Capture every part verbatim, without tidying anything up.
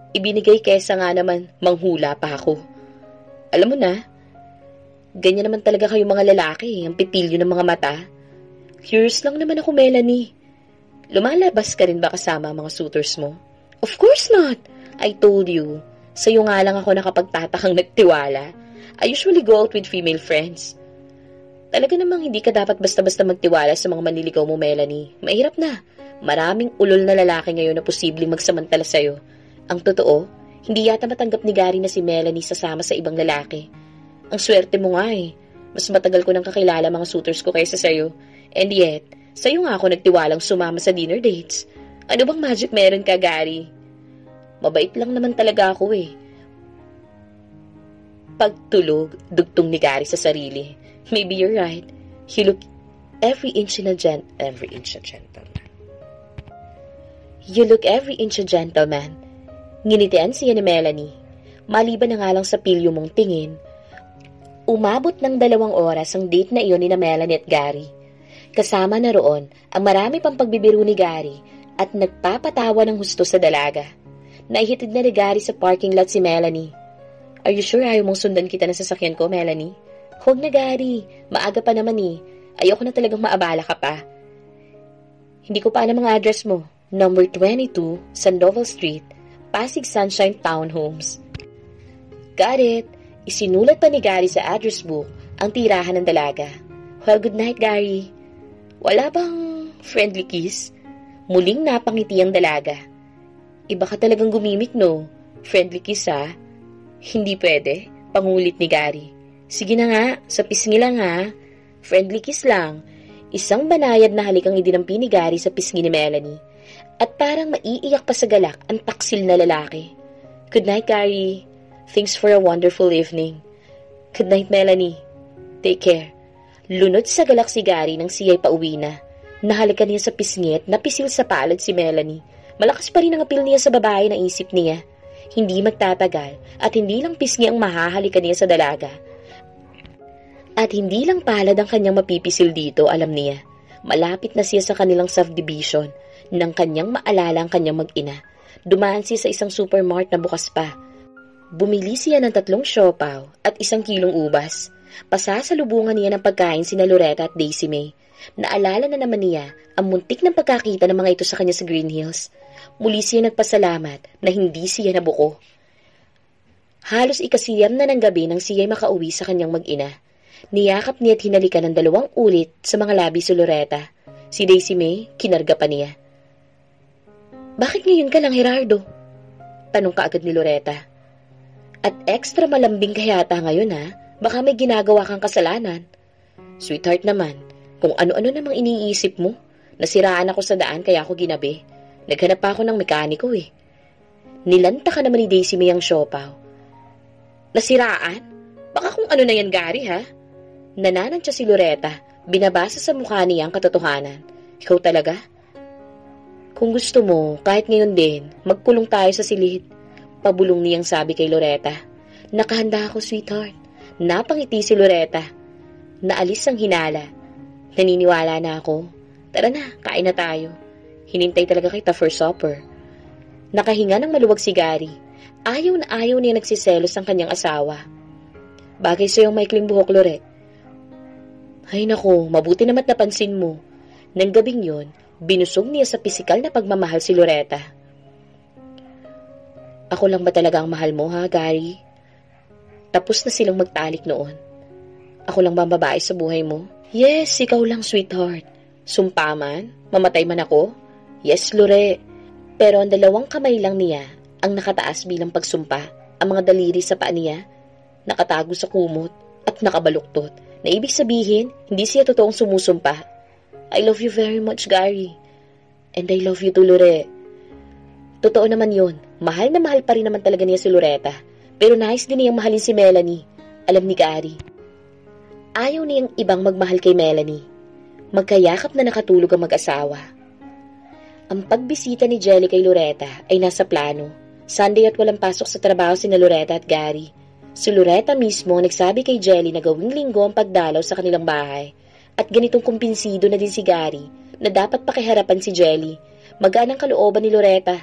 ibinigay kesa nga naman manghula pa ako. Alam mo na, ganyan naman talaga kayo mga lalaki, ang pipilyo ng mga mata. Curious lang naman ako, Melanie. Lumalabas ka rin ba kasama ang mga suitors mo? Of course not! I told you. Sa'yo nga lang ako nakapagtatakang nagtiwala. I usually go out with female friends. Talaga namang hindi ka dapat basta-basta magtiwala sa mga manliligaw mo, Melanie. Mahirap na. Maraming ulol na lalaki ngayon na posibleng magsamantala sa'yo. Ang totoo, hindi yata matanggap ni Gary na si Melanie sasama sa ibang lalaki. Ang swerte mo nga eh. Mas matagal ko nang kakilala mga suitors ko kaysa sa'yo. And yet, sa'yo nga ako nagtiwalang sumama sa dinner dates. Ano bang magic meron ka, Gary? Mabait lang naman talaga ako eh. Pagtulog, dugtong ni Gary sa sarili. Maybe you're right. You look every inch in a gent... Every inch a gentleman. You look every inch a gentleman. Nginitian siya ni Melanie. Maliban na nga lang sa pilyo mong tingin, umabot ng dalawang oras ang date na iyon ni na Melanie at Gary. Kasama na roon ang marami pang pagbibiro ni Gary at nagpapatawa ng husto sa dalaga. Naihitid na ni Gary sa parking lot si Melanie. Are you sure ayaw mong sundan kita ng sasakyan ko, Melanie? Huwag na, Gary. Maaga pa naman eh. Ayoko na talagang maabala ka pa. Hindi ko pa alam ang address mo. Number twenty-two, Sandoval Street, Pasig Sunshine Townhomes. Got it. Isinulat pa ni Gary sa address book ang tirahan ng dalaga. Well, good night, Gary. Wala bang friendly kiss? Muling napangiti ang dalaga. Iba ka talagang gumimik, no? Friendly kiss, ha? Hindi pwede. Pangulit ni Gary. Sige na nga, sa pisngi lang, ha? Friendly kiss lang. Isang banayad na halikang idinampi ni Gary sa pisngi ni Melanie. At parang maiiyak pa sa galak ang taksil na lalaki. Good night, Gary. Thanks for a wonderful evening. Good night, Melanie. Take care. Lunod sa galak si Gary nang siya'y pauwi na. Nahalikan niya sa pisngi at napisil sa palad si Melanie. Malakas pa rin ang apil niya sa babae na isip niya. Hindi magtatagal at hindi lang pisngi ang mahahalikan niya sa dalaga. At hindi lang palad ang kanyang mapipisil dito, alam niya. Malapit na siya sa kanilang subdivision nang kanyang maalala ang kanyang mag-ina. Dumaan siya sa isang supermart na bukas pa. Bumili siya ng tatlong siopaw at isang kilong ubas. Pasasalubungan niya ng pagkain sina Loretta at Daisy May. Naalala na naman niya ang muntik ng pagkakita ng mga ito sa kanya sa Green Hills. Muli siya nagpasalamat na hindi siya nabuko. Halos ikasiyam na ng gabi nang siya'y makauwi sa kanyang mag-ina. Niyakap niya at hinalikan ng dalawang ulit sa mga labi si Loretta. Si Daisy May, kinarga pa niya. Bakit ngayon ka lang, Gerardo? Tanong kaagad ni Loretta. At extra malambing ka yata ngayon, ha? Baka may ginagawa kang kasalanan. Sweetheart naman, kung ano-ano namang iniisip mo. Nasiraan ako sa daan kaya ako ginabi. Naghanap pa ako ng mekaniko eh. Nilanta ka naman ni Daisy May ang siopaw. Nasiraan? Baka kung ano na yan, Gary, ha? Nananantya si Loretta, binabasa sa mukha niya ang katotohanan. Ikaw talaga? Kung gusto mo, kahit ngayon din, magkulong tayo sa silid. Pabulong niyang sabi kay Loretta. Nakahanda ako, sweetheart. Napangiti si Loretta. Naalis ang hinala. Naniniwala na ako. Tara na, kain na tayo. Hinintay talaga kita for supper. Nakahinga ng maluwag si Gary. Ayaw na ayaw niya nagsiselos ang kanyang asawa. Bagay sa'yo ang maikling buhok, Lorette. Ay naku, mabuti naman napansin mo. Nang gabing yon, binusog niya sa pisikal na pagmamahal si Loretta. Ako lang ba talaga ang mahal mo, ha, Gary? Tapos na silang magtalik noon. Ako lang ba ang babae sa buhay mo? Yes, ikaw lang, sweetheart. Sumpa man? Mamatay man ako? Yes, Lore. Pero ang dalawang kamay lang niya ang nakataas bilang pagsumpa. Ang mga daliri sa paa niya nakatago sa kumot at nakabaluktot. Na ibig sabihin, hindi siya totoong sumusumpa. I love you very much, Gary. And I love you too, Lore. Totoo naman yun. Mahal na mahal pa rin naman talaga niya si Loretta. Pero nais din niyang mahalin si Melanie. Alam ni Gary. Ayaw niyang ibang magmahal kay Melanie. Magkayakap na nakatulog ang mag-asawa. Ang pagbisita ni Jelly kay Loretta ay nasa plano. Sunday at walang pasok sa trabaho sina Loretta at Gary. Si Loretta mismo nagsabi kay Jelly na gawing linggo ang pagdalaw sa kanilang bahay. At ganitong kumpinsido na din si Gary na dapat pakiharapan si Jelly. Magaan ang kalooban ni Loretta.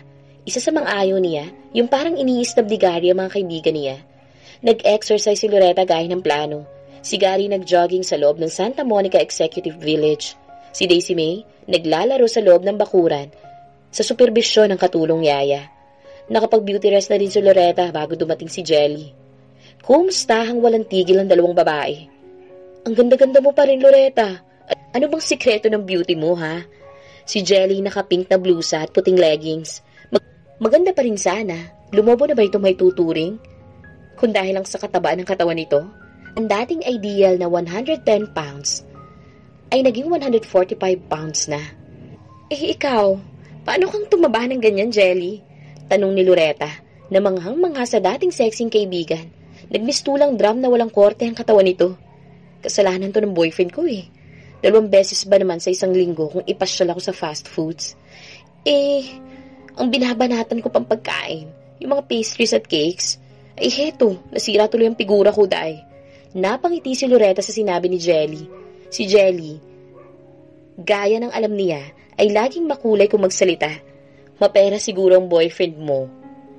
Isa sa mga ayaw niya, yung parang iniistab ni Gary ang mga kaibigan niya. Nag-exercise si Loretta gaya ng plano. Si Gary nag-jogging sa loob ng Santa Monica Executive Village. Si Daisy May naglalaro sa loob ng bakuran sa superbisyon ng katulong yaya. Nakapag-beauty rest na din si Loretta bago dumating si Jelly. Kumustahang walang tigil ang dalawang babae. Ang ganda-ganda mo pa rin, Loretta. Ano bang sikreto ng beauty mo, ha? Si Jelly naka-pink na blusa at puting leggings. Mag maganda pa rin sana. Lumobo na ba itong may tuturing? Kung dahil lang sa katabaan ng katawan nito, ang dating ideal na one hundred ten pounds ay naging one hundred forty-five pounds na. Eh ikaw, paano kang tumaba ng ganyan, Jelly? Tanong ni Loretta na manghang-mangha sa dating sexing kaibigan. Nagmistulang drum na walang korte ang katawan nito. Kasalanan to ng boyfriend ko eh. Dalawang beses ba naman sa isang linggo kung ipasyal ako sa fast foods? Eh, ang binabanatan ko pang pagkain, yung mga pastries at cakes, ay heto, nasira tuloy ang figura ko dahil. Napangiti si Loretta sa sinabi ni Jelly. Si Jelly, gaya ng alam niya, ay laging makulay kung magsalita. Mapera siguro ang boyfriend mo.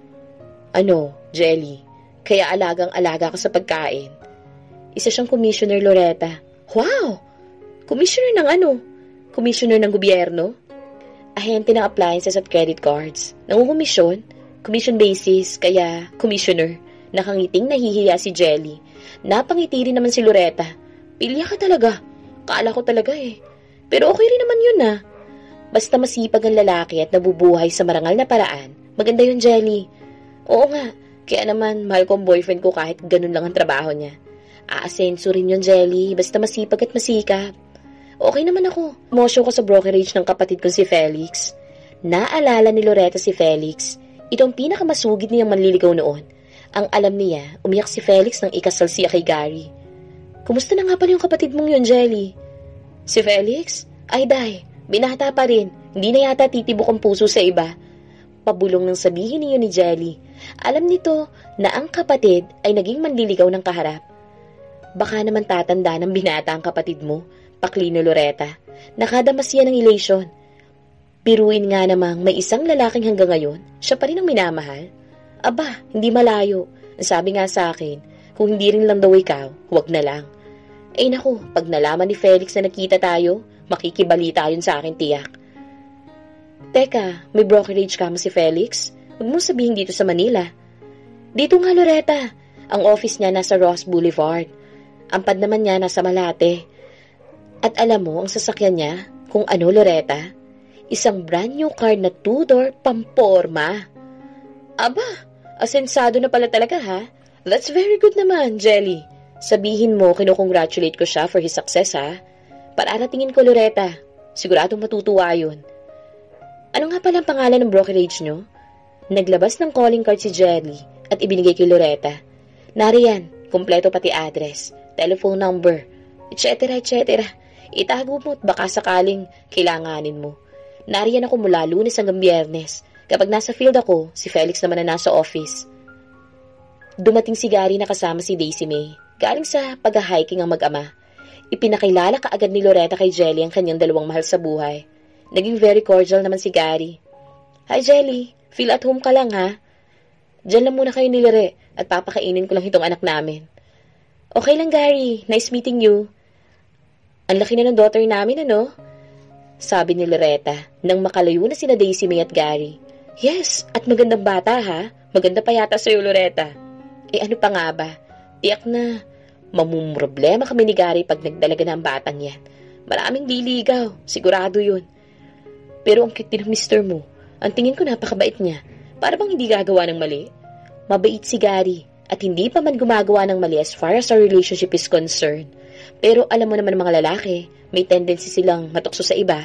Ano, Jelly, kaya alagang-alaga ka sa pagkain. Isa siyang commissioner, Loretta. Wow! Commissioner ng ano? Commissioner ng gobyerno? Ahente ng appliances at credit cards. Nangungumisyon? Commission basis, kaya commissioner. Nakangiting nahihiya si Jelly. Napangiti rin naman si Loretta. Pilya ka talaga. Kaala ko talaga eh. Pero okay rin naman yun ah. Basta masipag ang lalaki at nabubuhay sa marangal na paraan, maganda yun, Jelly. Oo nga, kaya naman mahal ko ang boyfriend ko kahit ganun lang ang trabaho niya. Aasenso rin yun, Jelly, basta masipag at masikap. Okay naman ako. Mosyo ko sa brokerage ng kapatid kong si Felix. Naalala ni Loretta si Felix. Itong pinakamasugid niyang manliligaw noon. Ang alam niya, umiyak si Felix nang ikasal siya kay Gary. Kumusta na nga pala yung kapatid mong yun, Jelly? Si Felix? Ay, day. Binata pa rin. Hindi na yata titibok ang puso sa iba. Pabulong nang sabihin niyo ni Jelly. Alam nito na ang kapatid ay naging manliligaw ng kaharap. Baka naman tatanda ng binata ang kapatid mo, paklino Loretta. Nakadamas yan ng elation. Biruin nga namang may isang lalaking hanggang ngayon, siya pa rin ang minamahal. Aba, hindi malayo. Ang sabi nga sa akin, kung hindi rin lang daw ikaw, huwag na lang. Eh naku, pag nalaman ni Felix na nakita tayo, makikibalita yun sa akin tiyak. Teka, may brokerage ka mo si Felix? Huwag mong sabihin dito sa Manila. Dito nga, Loretta. Ang office niya nasa Ross Boulevard. Ang pad naman niya nasa Malate. At alam mo, ang sasakyan niya, kung ano, Loretta? Isang brand new car na two-door pamporma. Aba, asensado na pala talaga ha? That's very good naman, Jelly. Sabihin mo, kinukongratulate ko siya for his success ha? Pararatingin ko, Loretta. Siguradong matutuwa yun. Ano nga pala ang pangalan ng brokerage nyo? Naglabas ng calling card si Jelly at ibinigay kay Loretta. Nariyan, kumpleto pati address, telephone number, et cetera et cetera. Itago mo at baka sakaling kailanganin mo. Nariyan ako mula Lunes hanggang Biyernes. Kapag nasa field ako, si Felix naman na nasa office. Dumating si Gary na kasama si Daisy May. Galing sa pag-hiking ang mag-ama. Ipinakilala kaagad ni Loretta kay Jelly ang kanyang dalawang mahal sa buhay. Naging very cordial naman si Gary. Hi Jelly, feel at home ka lang ha? Diyan lang muna kayo ni Lore at papakainin ko lang itong anak namin. Okay lang Gary, nice meeting you. Ang laki na ng daughter namin ano? Sabi ni Loretta nang makalayo na sina Daisy May at Gary. Yes, at magandang bata ha? Maganda pa yata sa'yo Loretta. Eh ano pa nga ba? Tiyak na mamumroblema kami ni Gary pag nagdalaga na ang batang yan. Maraming liligaw, sigurado yun. Pero ang cute din ng mister mo. Ang tingin ko napakabait niya. Para bang hindi gagawa ng mali? Mabait si Gary at hindi pa man gumagawa ng mali as far as our relationship is concerned. Pero alam mo naman ng mga lalaki, may tendency silang matukso sa iba.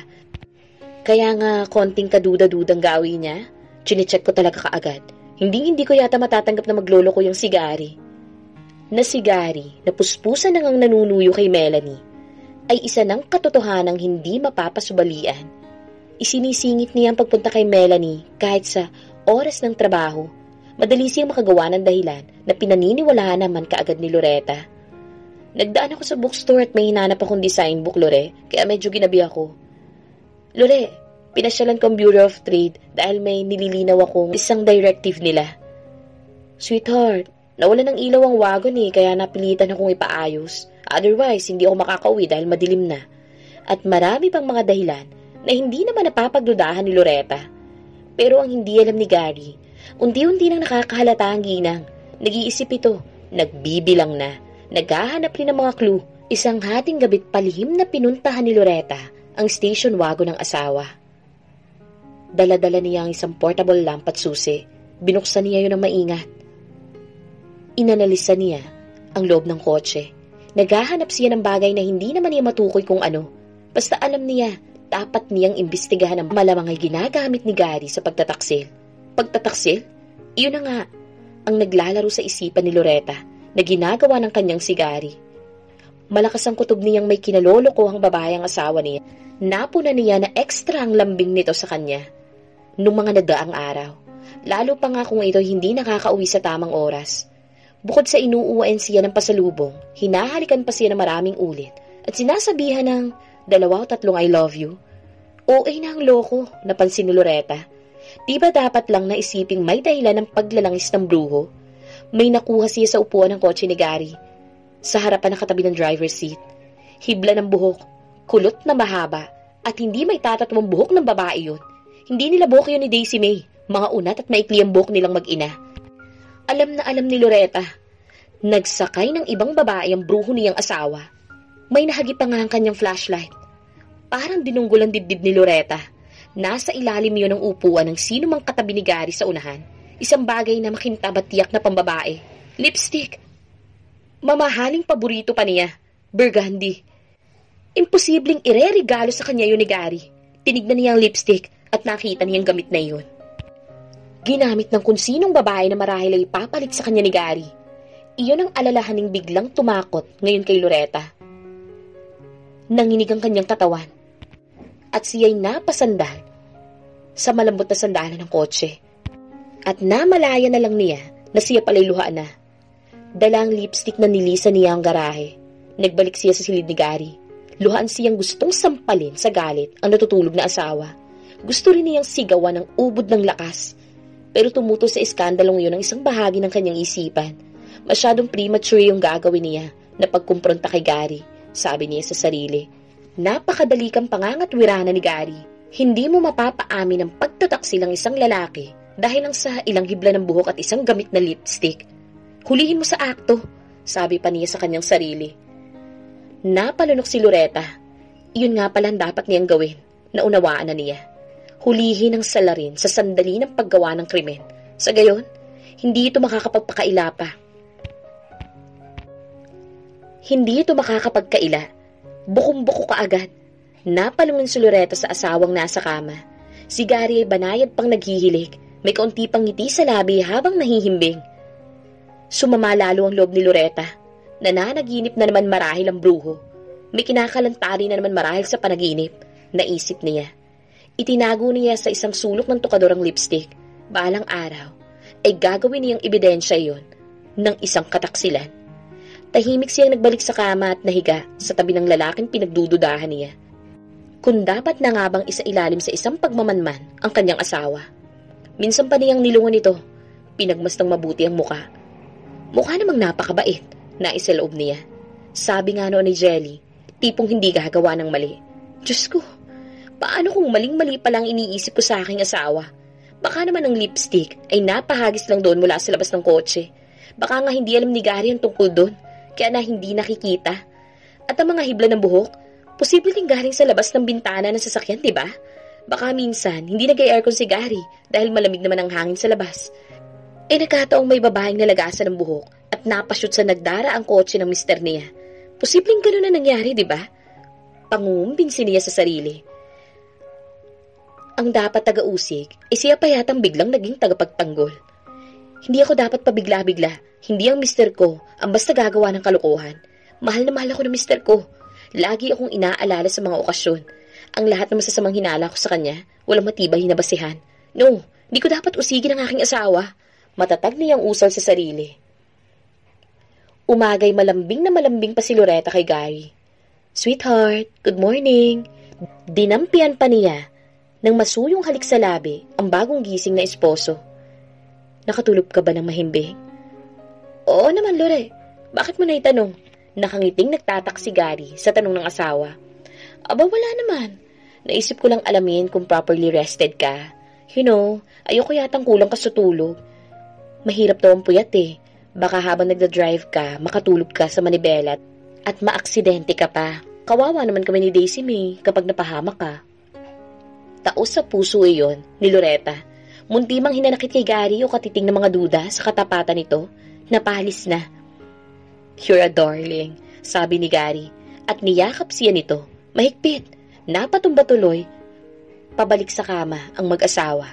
Kaya nga konting kaduda-dudang gawin niya, chinecheck ko talaga kaagad. Hindi hindi ko yata matatanggap na maglolo ko yung si Gary. Na si Gary, na puspusan nang ang nanunuyo kay Melanie, ay isa ng katotohanang hindi mapapasubalian. Isinisingit niya ang pagpunta kay Melanie kahit sa oras ng trabaho. Madali siyang makagawa ng dahilan na pinaniniwalaan naman kaagad ni Loretta. Nagdaan ako sa bookstore at may hinanap akong design book, Lore, kaya medyo ginabi ako. Lore, Pinasyalan ko ang Bureau of Trade dahil may nililinaw akong isang directive nila. Sweetheart, nawala ng ilaw ang wagon eh, kaya napilitan akong ipaayos. Otherwise, hindi ako makakauwi dahil madilim na. At marami pang mga dahilan na hindi naman napapagdudahan ni Loretta. Pero ang hindi alam ni Gary, unti-unti nang nakakahalata ang ginang. Nag-iisip ito, nagbibilang na, naghahanap rin ng mga clue. Isang hating gabit palihim na pinuntahan ni Loretta ang station wagon ng asawa. Dala-dala niya ang isang portable lamp at susi. Binuksan niya yun ng maingat. Inanalisa niya ang loob ng kotse. Naghahanap siya ng bagay na hindi naman niya matukoy kung ano. Basta alam niya, dapat niyang imbestigahan ang malamang ay ginagamit ni Gary sa pagtataksil. Pagtataksil? Iyon na nga ang naglalaro sa isipan ni Loretta na ginagawa ng kanyang si Gary. Malakas ang kutob niyang may kinalolokohang babae ang asawa niya. Napuna niya na ekstra ang lambing nito sa kanya nung mga nagdaang araw. Lalo pa nga kung ito hindi nakakauwi sa tamang oras. Bukod sa inuuwain siya ng pasalubong, hinahalikan pa siya ng maraming ulit at sinasabihan ng dalawa o tatlong I love you. O ay na ang loko, napansin ni Loretta. Di ba dapat lang na isiping may dahilan ng paglalangis ng bruho? May nakuha siya sa upuan ng kotse ni Gary. Sa harapan ng katabi ng driver's seat. Hibla ng buhok, kulot na mahaba, at hindi may tatatwang buhok ng babae yun. Hindi nila buhok yun ni Daisy May. Mga unat at maikli ang buhok nilang mag-ina. Alam na alam ni Loretta. Nagsakay ng ibang babae ang bruho niyang asawa. May nahagip pa nga ang kanyang flashlight. Parang dinunggol ang dibdib ni Loretta. Nasa ilalim yun ng upuan ng sino mang katabi ni Gary sa unahan. Isang bagay na makintab at tiyak na pambabae. Lipstick. Mamahaling paborito pa niya. Burgundy. Imposibleng ireregalo sa kanya yun ni Gary. Tinignan niya ang lipstick at nakita niyang gamit na yun. Ginamit ng kung sinong babae na marahil ay ipapalit sa kanya ni Gary. Iyon ang alalahaning biglang tumakot ngayon kay Loretta. Nanginig ang kanyang katawan at siya'y napasandal sa malambot na sandalan ng kotse. At namalaya na lang niya na siya pala'y luha na. Dala ang lipstick na nilisa niya ang garahe. Nagbalik siya sa silid ni Gary. Luhaan siyang gustong sampalin sa galit ang natutulog na asawa. Gusto rin niyang sigawan ng ubod ng lakas. Pero tumuto sa iskandalong yun ang isang bahagi ng kanyang isipan. Masyadong premature yung gagawin niya na pagkumpronta kay Gary, sabi niya sa sarili. Napakadali kang pangangatwirana ni Gary. Hindi mo mapapaamin ang pagtataksil ng isang lalaki dahil lang sa ilang hibla ng buhok at isang gamit na lipstick. Hulihin mo sa akto, sabi pa niya sa kanyang sarili. Napalunok si Loretta. Iyon nga pala dapat niyang gawin, naunawaan na niya. Hulihin ang salarin sa sandali ng paggawa ng krimen. Sa gayon, hindi ito makakapagpakaila pa. Hindi ito makakapagkaila. Bukom-buko ka agad. Napalungon si Loretta sa asawang nasa kama. Si Gary ay banayad pang naghihilig. May kaunti pang ngiti sa labi habang nahihimbing. Sumama lalo ang loob ni Loretta. Nananaginip na naman marahil ang bruho. May kinakalantari na naman marahil sa panaginip. Naisip niya. Itinago niya sa isang sulok ng tukador ang lipstick. Balang araw, ay gagawin niyang ebidensya iyon ng isang kataksilan. Tahimik siyang nagbalik sa kama at nahiga sa tabi ng lalaking pinagdududahan niya. Kung dapat na nga bang isa ilalim sa isang pagmamanman ang kanyang asawa. Minsan pa niyang nilungan ito, pinagmastang mabuti ang muka. Mukha namang napakabait, nais sa loob niya. Sabi nga noon ni Jelly, tipong hindi gagawa ng mali. Diyos ko, paano kung maling-mali pa lang iniisip ko sa aking asawa? Baka naman ang lipstick ay napahagis lang doon mula sa labas ng kotse. Baka nga hindi alam ni Gary ang tungkol doon, kaya na hindi nakikita. At ang mga hibla ng buhok, posible ding galing sa labas ng bintana ng sasakyan, di ba? Baka minsan, hindi nag-aircon si Gary dahil malamig naman ang hangin sa labas. Eh nagkataong may babaeng nalagasan ng buhok at napashoot sa nagdara ang kotse ng mister niya. Posibleng gano'n na nangyari, di ba? Pangumbinsin niya sa sarili. Ang dapat taga-usig, ay siya pa yatang biglang naging tagapagtanggol. Hindi ako dapat pabigla-bigla. Hindi ang mister ko ang basta gagawa ng kalokohan. Mahal na mahal ako ng mister ko. Lagi akong inaalala sa mga okasyon. Ang lahat ng masasamang hinala ko sa kanya, walang matibay na basihan. No, hindi ko dapat usigin ang aking asawa. Matatag niyang usal sa sarili. Umagay malambing na malambing pa si Loretta kay Gary. Sweetheart, good morning. Dinampian pa niya nang masuyong halik sa labi ang bagong gising na esposo. Nakatulog ka ba ng mahimbing? Oo naman, Lore. Bakit mo na itanong? Nakangiting nagtatak si Gary sa tanong ng asawa. Aba, wala naman. Naisip ko lang alamin kung properly rested ka. You know, ayoko yatang kulang ka sa tulog. Mahirap daw ang puyat eh. Baka habang nagda-drive ka, makatulog ka sa manibela at maaksidente ka pa. Kawawa naman kami ni Daisy May kapag napahamak ka. Taos sa puso iyon ni Loretta. Munti mang hinanakit kay Gary o katiting ng mga duda sa katapatan nito. Napalis na. You're a darling, sabi ni Gary, at niyakap siya nito. Mahigpit, napatumba tuloy. Pabalik sa kama ang mag-asawa.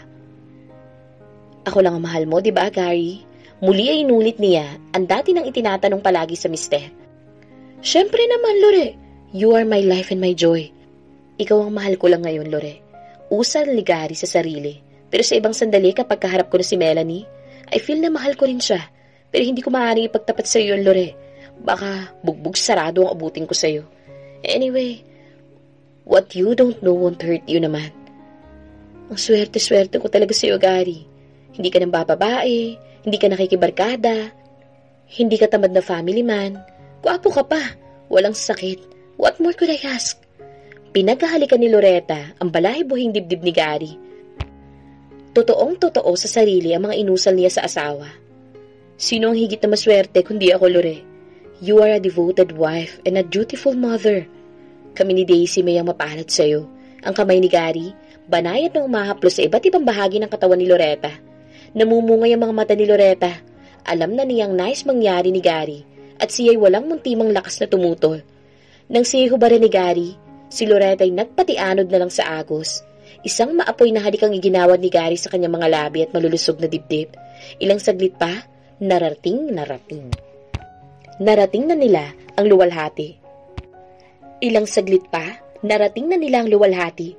Ako lang ang mahal mo, di ba, Gary? Muli ay inulit niya ang dati nang itinatanong palagi sa mister. Siyempre naman, Lore. You are my life and my joy. Ikaw ang mahal ko lang ngayon, Lore. Usal ni Gary sa sarili. Pero sa ibang sandali kapag kaharap ko na si Melanie, I feel na mahal ko rin siya. Pero hindi ko maaaring ipagtapat sa iyo, Lore. Baka bugbog sarado ang abutin ko sa iyo. Anyway, what you don't know won't hurt you naman. Ang swerte-swerte ko talaga sa iyo, Gary. Hindi ka nang bababae, hindi ka nakikibarkada, hindi ka tamad na family man, gwapo ka pa, walang sakit. What more could I ask? Pinaghahalikan ni Loretta ang balahibuhing dibdib ni Gary. Totoong-totoo sa sarili ang mga inusal niya sa asawa. Sino ang higit na maswerte kundi ako, Lore? You are a devoted wife and a dutiful mother. Kami ni Daisy may ang mapalad sa iyo. Ang kamay ni Gary, banayad na umahaplos sa iba't ibang bahagi ng katawan ni Loretta. Namumungay ang mga mata ni Loretta. Alam na niyang nice mangyari ni Gary at siya'y walang muntimang lakas na tumutol. Nang siya'y hubaran ni Gary, si Loretta ay nagpatianod na lang sa agos. Isang maapoy na halik ang iginawad ni Gary sa kanyang mga labi at malulusog na dibdib. Ilang saglit pa, narating narating. Narating na nila ang luwalhati. Ilang saglit pa, narating na nila ang luwalhati.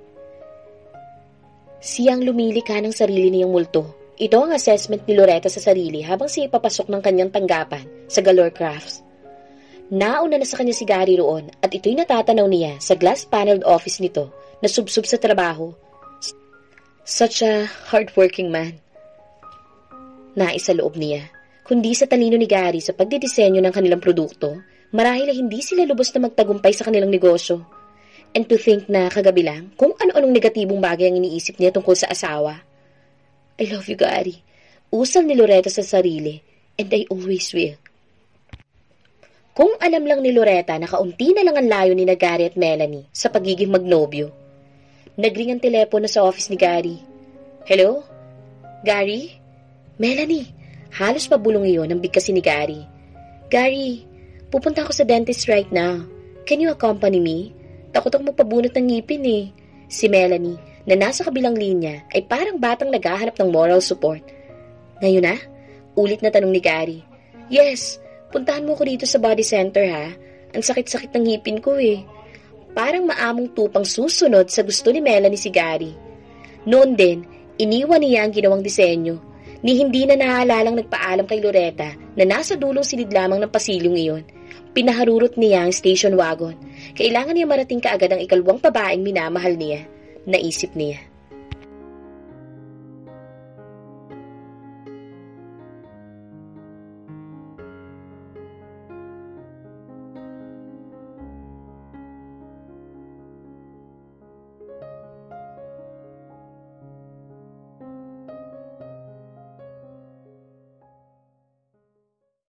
Siyang lumilika ng sarili niyang multo. Ito ang assessment ni Loretta sa sarili habang siya ipapasok ng kanyang tanggapan sa Galore Crafts. Nauna na sa kanya si Gary roon at ito'y natatanaw niya sa glass-paneled office nito na subsub sa trabaho. Such a hardworking man. Nais sa loob niya. Kundi sa talino ni Gary sa pagdidisenyo ng kanilang produkto, marahil ay hindi sila lubos na magtagumpay sa kanilang negosyo. And to think na kagabi lang kung ano-anong negatibong bagay ang iniisip niya tungkol sa asawa. I love you, Gary. Usal ni Loretta sa sarili, and I always will. Kung alam lang ni Loretta na kaunti na lang ang layo ni na Gary at Melanie sa pagiging magnobyo. Nagring ang telepono sa office ni Gary. Hello? Gary? Melanie? Halos pabulong iyon ang bigkasin ni Gary. Gary, pupunta ako sa dentist right now. Can you accompany me? Takot akong magpabunot ng ngipin eh. Si Melanie, na nasa kabilang linya, ay parang batang naghahanap ng moral support. Ngayon na? Ulit na tanong ni Gary. Yes, puntahan mo ko dito sa body center ha. Ang sakit-sakit ng ngipin ko eh. Parang maamong tupang susunod sa gusto ni Melanie si Gary. Noon din, iniwan niya ang ginawang disenyo. Ni hindi na nahaalalang nagpaalam kay Loretta na nasa dulong silid lamang ng pasilyong iyon. Pinaharurot niya ang station wagon. Kailangan niya marating kaagad ang ikalawang babaeng minamahal niya. Naisip niya.